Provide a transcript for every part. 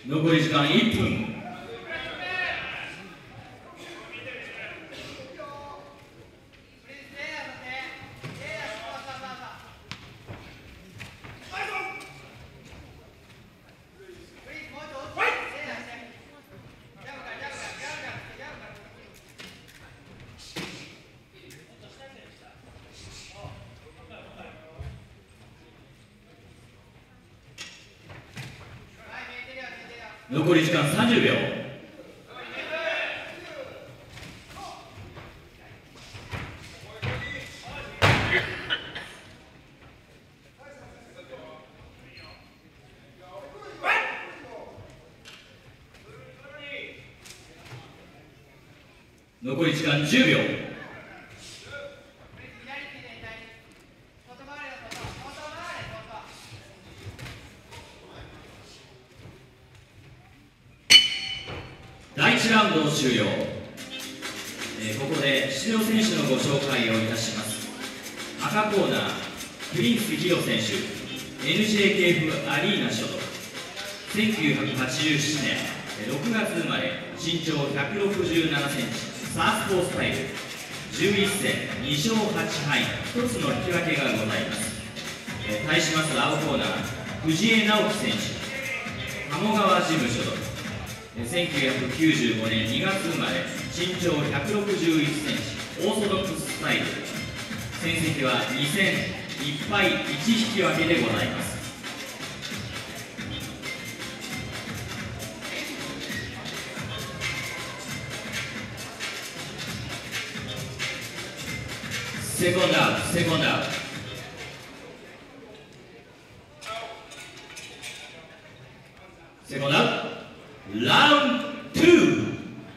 残り時間1分。残り時間30秒。残り時間10秒。第1ラウンド終了。ここで出場選手のご紹介をいたします。赤コーナー、プリンスヒロ選手、NJKF アリーナ所属、1987年6月生まれ、身長167センチ、サースポースタイル、11戦2勝8敗、1つの引き分けがございます。対します青コーナー、藤江直樹選手、鴨川支部所属、1995年2月生まれ、身長161センチ、オーソドックススタイル、戦績は2戦1敗1引き分けでございます。セコンドアウト、セコンドアウト。セコンドアウト。ラウンド2。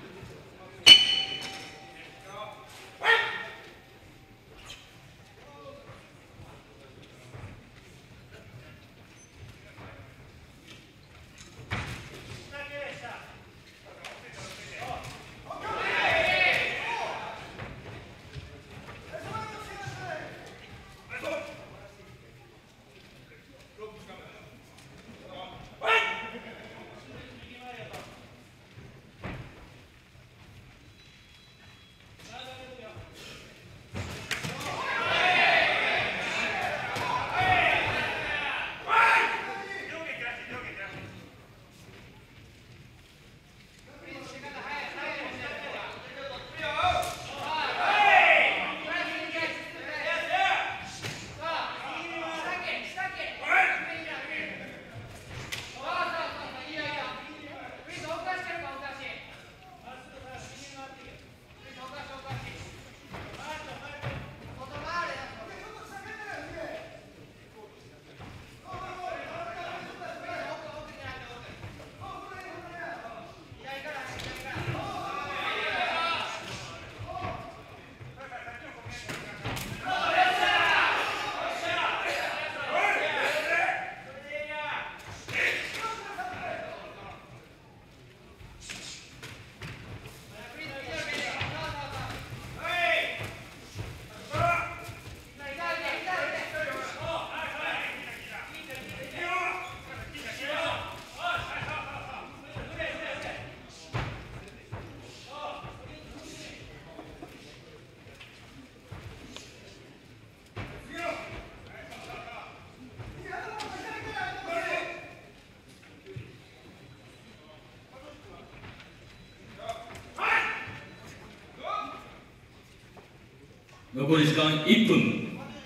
残り時間1分。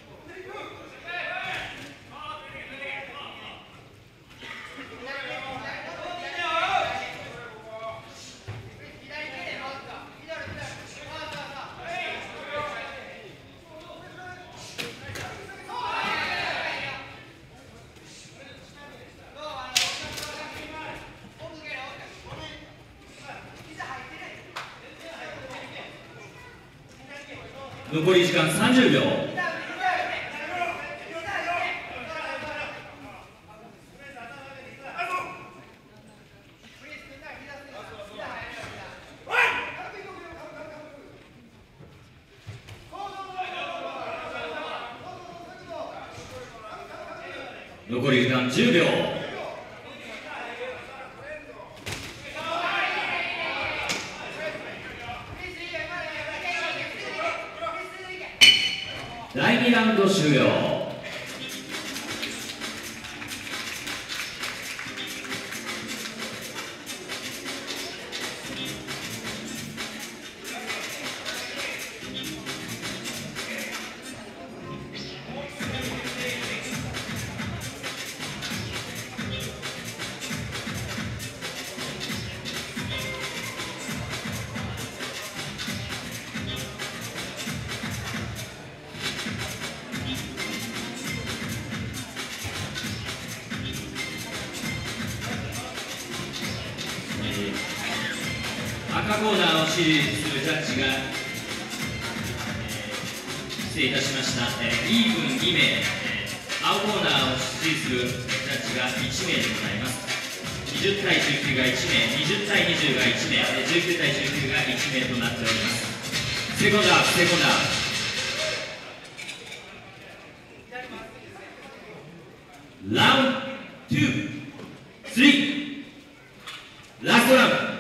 残り時間30秒。残り時間10秒。 2ラウンド終了。赤コーナーを支持するジャッジが、失礼いたしました、イーブン2名、青コーナーを支持するジャッジが1名でございます。20対19が1名、20対20が1名、19対19が1名となっております。セコンドアウト、セコンドアウト。ラウンド2、3、ラストラウンド。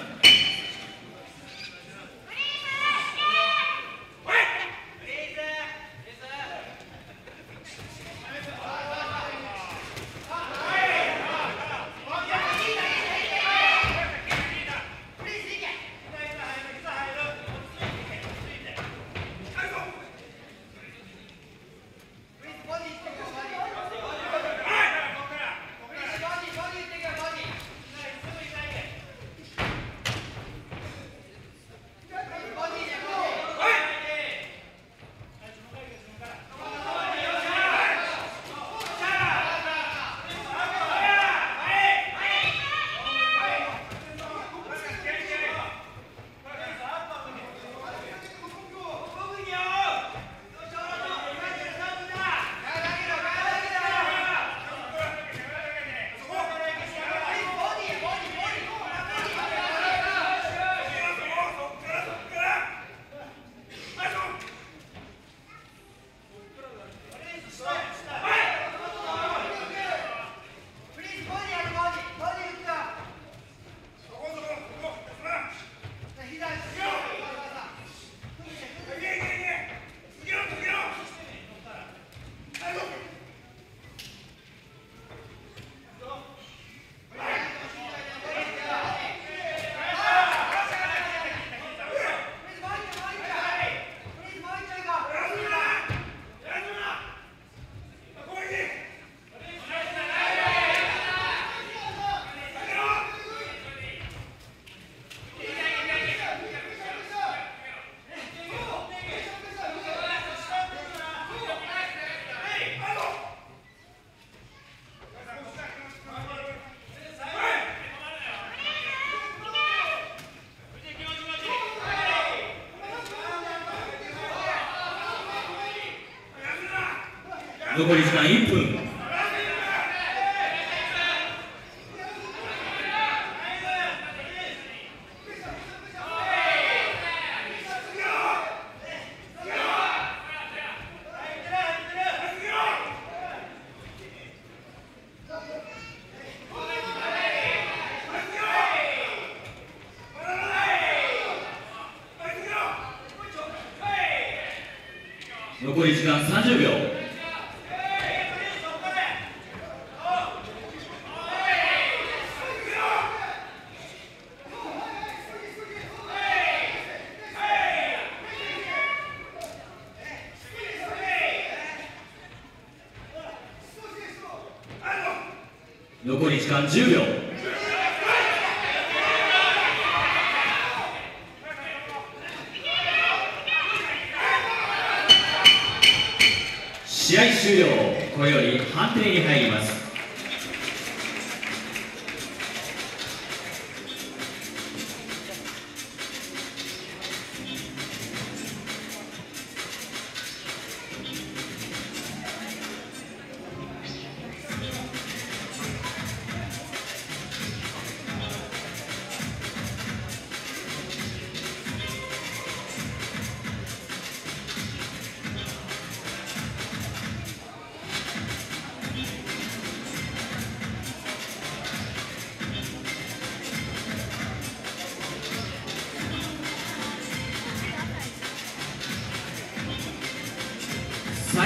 残り時間1分。残り時間30秒。残り時間10秒。試合終了。これより判定に入ります。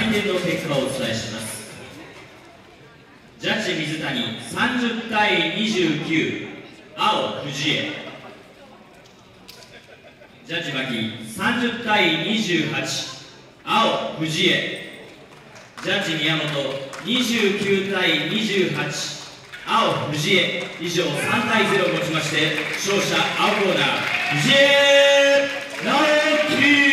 採点の結果をお伝えします。ジャッジ水谷30対29、青藤江。ジャッジ牧30対28、青藤江。ジャッジ宮本29対28、青藤江。以上3対0をもちまして勝者青コーナー藤江直樹。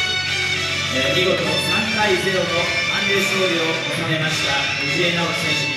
見事3対0の判定勝利を収めました藤江直樹選手に